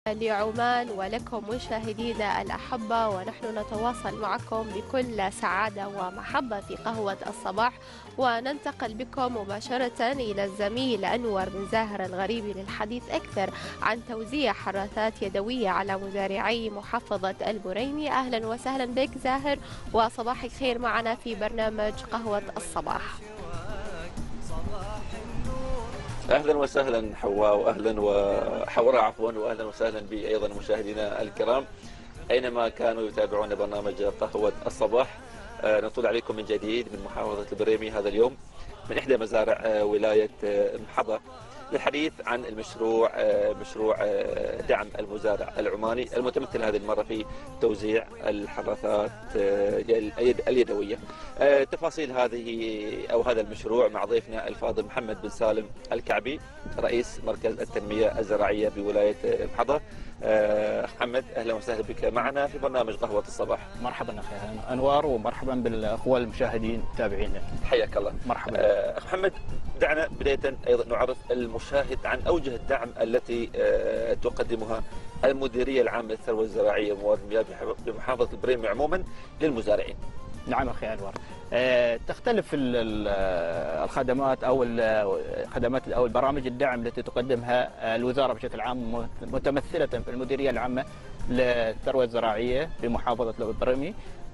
لعمان ولكم مشاهدينا الأحبة، ونحن نتواصل معكم بكل سعادة ومحبة في قهوة الصباح، وننتقل بكم مباشرة إلى الزميل أنور بن زاهر الغريبي للحديث أكثر عن توزيع حراثات يدوية على مزارعي محافظة البريمي. أهلا وسهلا بك زاهر، وصباح الخير معنا في برنامج قهوة الصباح. اهلا وسهلا حواء، واهلا وحوراء عفوا، واهلا وسهلا بايضا مشاهدينا الكرام اينما كانوا يتابعون برنامج قهوة الصباح. نطل عليكم من جديد من محافظة البريمي هذا اليوم من احدى مزارع ولاية محظة للحديث عن المشروع مشروع دعم المزارع العماني المتمثل هذه المرة في توزيع الحراثات اليدوية. تفاصيل هذا المشروع مع ضيفنا الفاضل محمد بن سالم الكعبي رئيس مركز التنمية الزراعية بولاية محظة. محمد اهلا وسهلا بك معنا في برنامج قهوة الصباح. مرحبا اخي انوار، ومرحبا بالاخوه المشاهدين المتابعين. حياك الله. مرحبا. اخ محمد، دعنا بداية ايضا نعرف المشاهد عن اوجه الدعم التي تقدمها المديرية العامة للثروة الزراعية والموارد المياه بمحافظة البريمي عموما للمزارعين. نعم اخي انوار، تختلف الخدمات او البرامج الدعم التي تقدمها الوزاره بشكل عام متمثله في المديريه العامه للثروه الزراعيه بمحافظه البريمي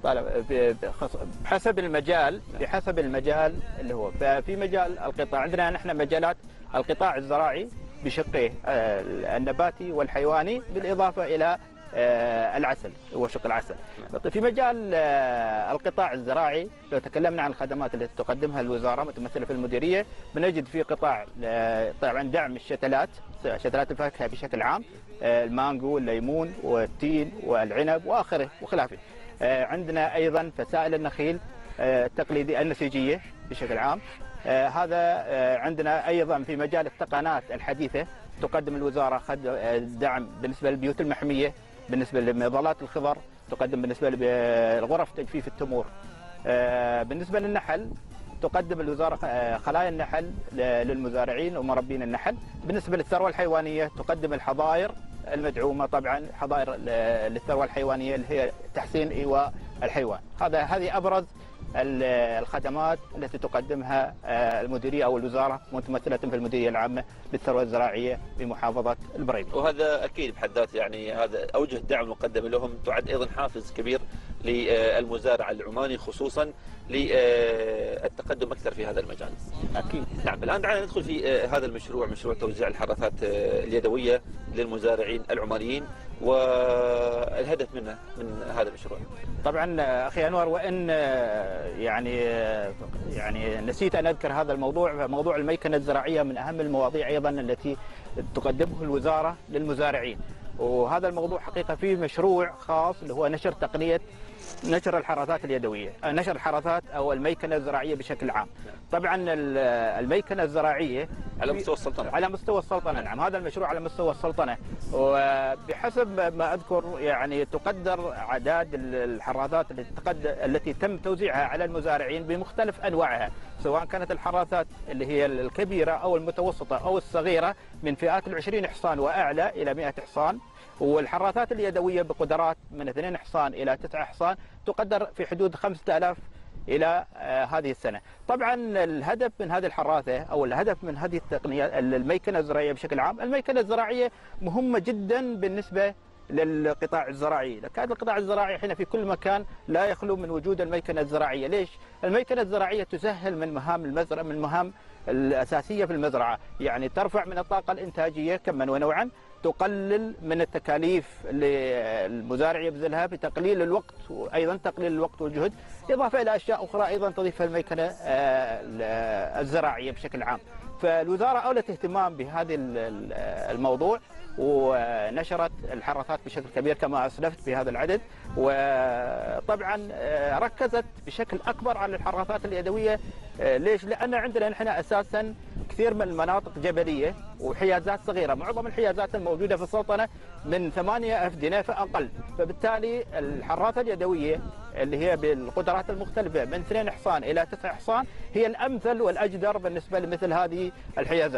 بحسب المجال اللي هو. ففي مجال القطاع عندنا نحن مجالات القطاع الزراعي بشقيه النباتي والحيواني بالاضافه الى العسل، هو شق العسل. في مجال القطاع الزراعي لو تكلمنا عن الخدمات التي تقدمها الوزاره متمثله في المديريه، بنجد في قطاع طبعا دعم شتلات الفاكهه بشكل عام، المانجو والليمون والتين والعنب واخره وخلافه. عندنا ايضا فسائل النخيل التقليديه النسيجيه بشكل عام. هذا عندنا ايضا في مجال التقنات الحديثه تقدم الوزاره دعم بالنسبه للبيوت المحميه، بالنسبه لمظلات الخضر، تقدم بالنسبه لغرف تجفيف التمور. بالنسبه للنحل تقدم الوزاره خلايا النحل للمزارعين ومربين النحل. بالنسبه للثروه الحيوانيه تقدم الحظائر المدعومه، طبعا حظائر للثروه الحيوانيه اللي هي تحسين ايواء الحيوان. هذه ابرز الخدمات التي تقدمها المديريه او الوزاره متمثله في المديريه العامه للثروه الزراعيه بمحافظه البريمي. وهذا اكيد بحد ذاته يعني هذا اوجه الدعم المقدم لهم تعد ايضا حافز كبير للمزارع العماني خصوصا للتقدم اكثر في هذا المجال. اكيد. نعم، الان دعنا ندخل في هذا المشروع، مشروع توزيع الحراثات اليدويه للمزارعين العمانيين والهدف منه من هذا المشروع. طبعا اخي انور، وان يعني نسيت ان اذكر هذا الموضوع، موضوع الميكنه الزراعيه من اهم المواضيع ايضا التي تقدمه الوزاره للمزارعين. وهذا الموضوع حقيقه فيه مشروع خاص اللي هو نشر تقنيه نشر الحراثات اليدويه، نشر الحراثات او الميكنه الزراعيه بشكل عام. طبعا الميكنه الزراعيه على مستوى السلطنه. على مستوى السلطنه، نعم، هذا المشروع على مستوى السلطنه. وبحسب ما اذكر يعني تقدر اعداد الحراثات التي تم توزيعها على المزارعين بمختلف انواعها، سواء كانت الحراثات اللي هي الكبيره او المتوسطه او الصغيره من فئات 20 حصان واعلى الى 100 حصان، والحراثات اليدويه بقدرات من 2 حصان الى 9 حصان تقدر في حدود 5000 الى هذه السنه. طبعا الهدف من هذه الحراثه او الهدف من هذه التقنيه الميكنه الزراعيه بشكل عام، الميكنه الزراعيه مهمه جدا بالنسبه للقطاع الزراعي، كان القطاع الزراعي احنا في كل مكان لا يخلو من وجود الميكنه الزراعيه. ليش؟ الميكنه الزراعيه تسهل من مهام المزرعه، من المهام الاساسيه في المزرعه، يعني ترفع من الطاقه الانتاجيه كما ونوعا، تقلل من التكاليف اللي المزارع يبذلها بتقليل الوقت، وايضا تقليل الوقت والجهد، اضافه الى اشياء اخرى ايضا تضيفها الميكنه الزراعيه بشكل عام. فالوزاره اولت اهتمام بهذا الموضوع ونشرت الحراثات بشكل كبير كما اسلفت في هذا العدد، وطبعا ركزت بشكل اكبر على الحراثات اليدويه. ليش؟ لان عندنا نحن اساسا كثير من المناطق جبليه وحيازات صغيره، معظم الحيازات الموجوده في السلطنه من 8 افدنه فاقل، فبالتالي الحراثه اليدويه اللي هي بالقدرات المختلفه من 2 حصان الى 9 حصان هي الامثل والاجدر بالنسبه لمثل هذه الحيازات.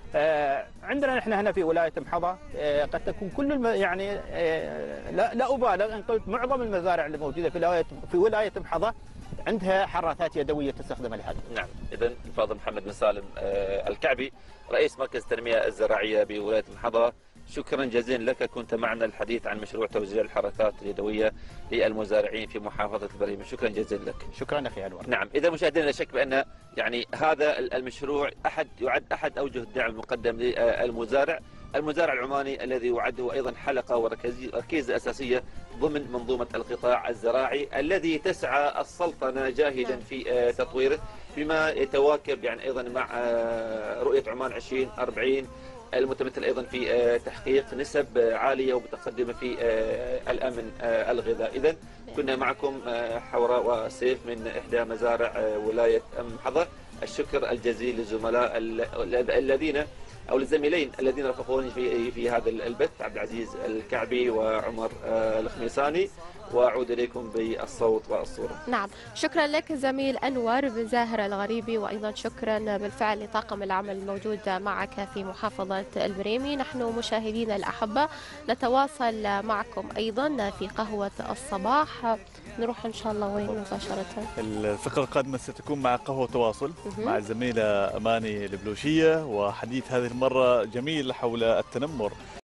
عندنا نحن هنا في ولاية محظة قد تكون كل يعني لا أبالغ إن قلت معظم المزارع الموجودة في ولاية محظة عندها حراثات يدوية تستخدم لهذا. نعم، إذن الفاضل محمد بن سالم الكعبي رئيس مركز التنمية الزراعية بولاية محظة، شكرا جزيلا لك، كنت معنا الحديث عن مشروع توزيع الحراثات اليدوية للمزارعين في محافظة البريمة، شكرا جزيلا لك. شكرا أخي أنور. نعم، إذا مشاهدينا لا شك بأن يعني هذا المشروع يعد أحد أوجه الدعم المقدم للمزارع العماني الذي يعد أيضا حلقة وركيزة أساسية ضمن منظومة القطاع الزراعي الذي تسعى السلطنة جاهدا في تطويره، بما يتواكب يعني أيضا مع رؤية عمان 2040 المتمثل أيضا في تحقيق نسب عالية ومتقدمة في الأمن الغذائي. إذن كنا معكم حوراء وسيف من إحدى مزارع ولاية محظة. الشكر الجزيل للزملاء الزميلين الذين رافقوني في هذا البث، عبد العزيز الكعبي وعمر الخميساني، وأعود إليكم بالصوت والصورة. نعم، شكرا لك زميل أنور بن زاهر الغريبي، وأيضا شكرا بالفعل لطاقم العمل الموجود معك في محافظة البريمي. نحن مشاهدينا الأحبة نتواصل معكم أيضا في قهوة الصباح. نروح إن شاء الله وين مباشرة؟ الفقرة القادمة ستكون مع قهوة تواصل مع الزميلة أماني البلوشية، وحديث هذه المرة جميل حول التنمر